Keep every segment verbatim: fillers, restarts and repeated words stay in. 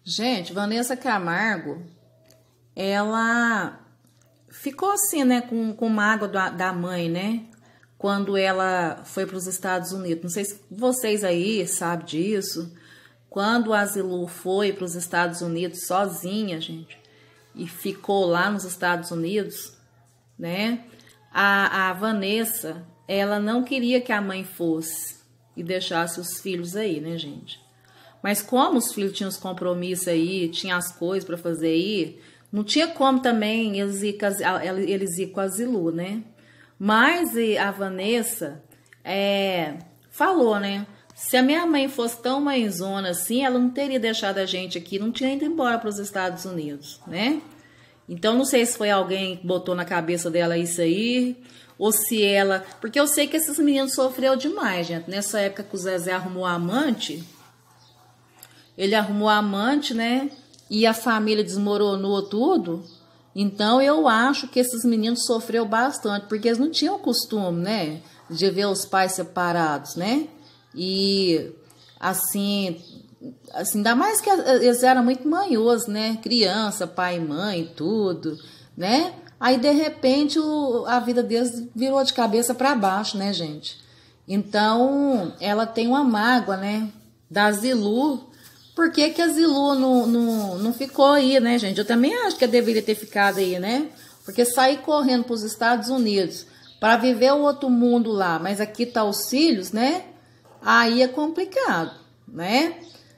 Gente, Vanessa Camargo, ela ficou assim, né, com, com mágoa da, da mãe, né, quando ela foi para os Estados Unidos. Não sei se vocês aí sabem disso. Quando a Zilu foi para os Estados Unidos sozinha, gente, e ficou lá nos Estados Unidos, né, a, a Vanessa, ela não queria que a mãe fosse e deixasse os filhos aí, né, gente. Mas como os filhos tinham os compromissos aí, tinha as coisas para fazer aí, não tinha como também eles ir, eles ir com a Zilu, né? Mas a Vanessa é, falou, né? Se a minha mãe fosse tão mãezona assim, ela não teria deixado a gente aqui, não tinha ido embora para os Estados Unidos, né? Então não sei se foi alguém que botou na cabeça dela isso aí, ou se ela... Porque eu sei que esses meninos sofreram demais, gente. Nessa época que o Zezé arrumou amante... Ele arrumou amante, né? E a família desmoronou tudo. Então, eu acho que esses meninos sofreram bastante, porque eles não tinham costume, né? De ver os pais separados, né? E, assim, assim ainda mais que eles eram muito manhosos, né? Criança, pai e mãe, tudo, né? Aí, de repente, o, a vida deles virou de cabeça para baixo, né, gente? Então, ela tem uma mágoa, né? Da Zilu. Por que que a Zilu não, não, não ficou aí, né, gente? Eu também acho que ela deveria ter ficado aí, né? Porque sair correndo para os Estados Unidos para viver o outro mundo lá, mas aqui tá os filhos, né? Aí é complicado, né?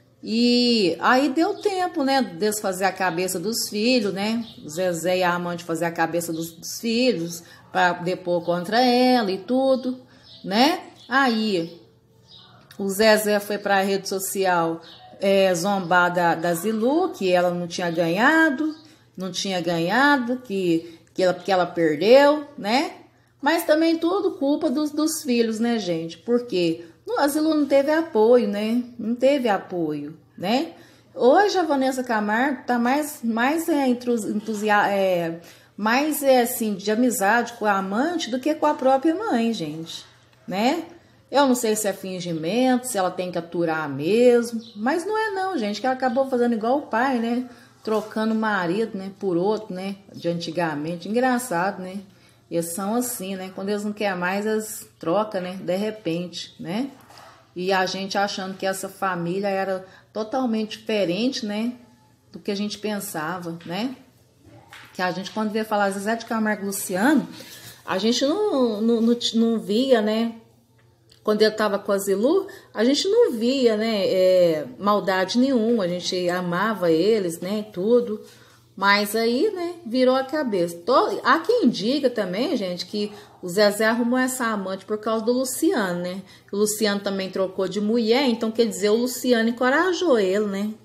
E aí deu tempo, né, deles fazer a cabeça dos filhos, né? O Zezé e a amante fazer a cabeça dos, dos filhos para depor contra ela e tudo, né? Aí o Zezé foi para a rede social... É, zombar da, da Zilu, que ela não tinha ganhado, não tinha ganhado, que, que, ela, que ela perdeu, né? Mas também tudo culpa dos, dos filhos, né, gente? Porque a Zilu não teve apoio, né? Não teve apoio, né? Hoje a Vanessa Camargo tá mais, mais é, entusiasmo, é, mais é, assim, de amizade com a amante do que com a própria mãe, gente, né? Eu não sei se é fingimento, se ela tem que aturar mesmo. Mas não é não, gente. Que ela acabou fazendo igual o pai, né? Trocando o marido, né? Por outro, né? De antigamente. Engraçado, né? Eles são assim, né? Quando eles não querem mais, eles trocam, né? De repente, né? E a gente achando que essa família era totalmente diferente, né? Do que a gente pensava, né? Que a gente, quando via falar Zezé de Camargo e Luciano, a gente não, não, não, não via, né? Quando ele estava com a Zilu, a gente não via, né, é, maldade nenhuma, a gente amava eles, né, tudo. Mas aí, né, virou a cabeça. Todo, há quem diga também, gente, que o Zezé arrumou essa amante por causa do Luciano, né? O Luciano também trocou de mulher, então quer dizer, o Luciano encorajou ele, né?